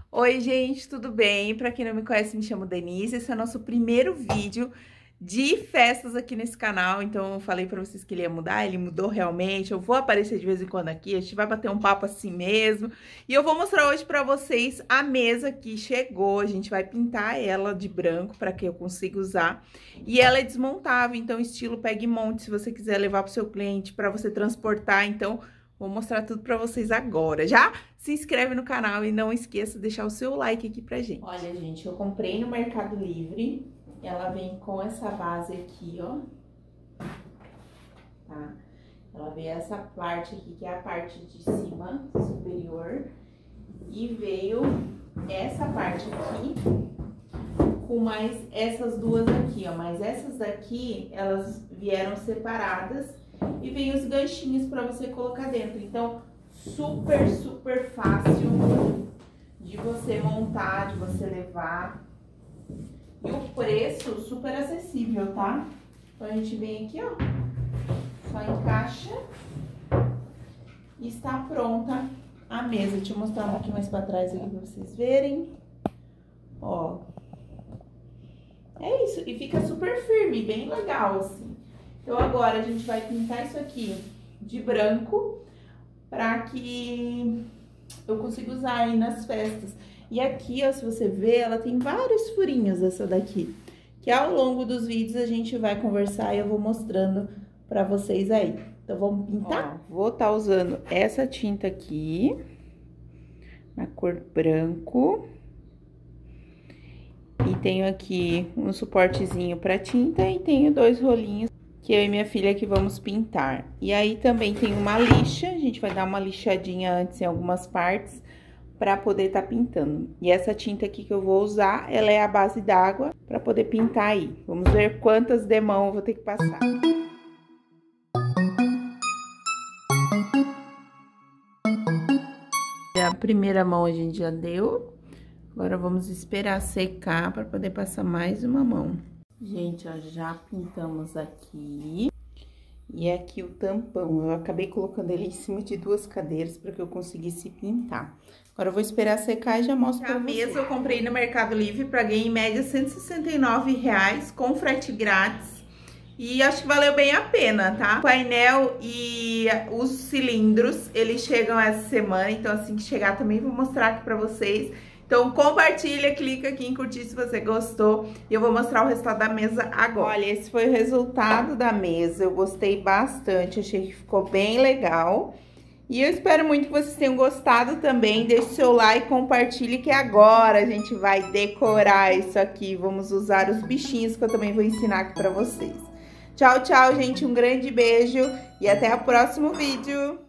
Oi, gente, tudo bem? Pra quem não me conhece, me chamo Denise. Esse é o nosso primeiro vídeo de festas aqui nesse canal. Então, eu falei pra vocês que ele ia mudar, ele mudou realmente. Eu vou aparecer de vez em quando aqui, a gente vai bater um papo assim mesmo. E eu vou mostrar hoje pra vocês a mesa que chegou. A gente vai pintar ela de branco pra que eu consiga usar. E ela é desmontável, então estilo pega e monte, se você quiser levar pro seu cliente, pra você transportar. Então, vou mostrar tudo pra vocês agora. Já se inscreve no canal e não esqueça de deixar o seu like aqui pra gente. Olha, gente, eu comprei no Mercado Livre. Ela vem com essa base aqui, ó. Tá? Ela vem essa parte aqui, que é a parte de cima, superior. E veio essa parte aqui, com mais essas duas aqui, ó. Mas essas daqui, elas vieram separadas. E vem os ganchinhos pra você colocar dentro. Então, super fácil de você montar, de você levar. E o preço super acessível, tá? Então, a gente vem aqui, ó. Só encaixa. E está pronta a mesa. Deixa eu mostrar um pouquinho mais pra trás aqui pra vocês verem. Ó. É isso. E fica super firme, bem legal, assim. Então, agora a gente vai pintar isso aqui de branco para que eu consiga usar aí nas festas. E aqui, ó, se você ver, ela tem vários furinhos, essa daqui. Que ao longo dos vídeos a gente vai conversar e eu vou mostrando para vocês aí. Então, vamos pintar? Ó, vou estar usando essa tinta aqui, na cor branco. E tenho aqui um suportezinho para tinta e tenho 2 rolinhos que eu e minha filha que vamos pintar. E aí também tem uma lixa, a gente vai dar uma lixadinha antes em algumas partes para poder estar pintando. E essa tinta aqui que eu vou usar, ela é a base d'água para poder pintar aí. Vamos ver quantas demãos eu vou ter que passar. A primeira mão a gente já deu. Agora vamos esperar secar para poder passar mais uma mão. Gente, ó, já pintamos aqui. E aqui o tampão, eu acabei colocando ele em cima de 2 cadeiras para que eu conseguisse pintar. Agora eu vou esperar secar e já mostro pra vocês. A mesa eu comprei no Mercado Livre, paguei em média R$169 com frete grátis. E acho que valeu bem a pena, tá? O painel e os cilindros, eles chegam essa semana, então assim que chegar também vou mostrar aqui pra vocês. Então, compartilha, clica aqui em curtir se você gostou. E eu vou mostrar o resultado da mesa agora. Olha, esse foi o resultado da mesa. Eu gostei bastante, achei que ficou bem legal. E eu espero muito que vocês tenham gostado também. Deixe seu like, compartilhe, que agora a gente vai decorar isso aqui. Vamos usar os bichinhos que eu também vou ensinar aqui pra vocês. Tchau, tchau, gente. Um grande beijo e até o próximo vídeo.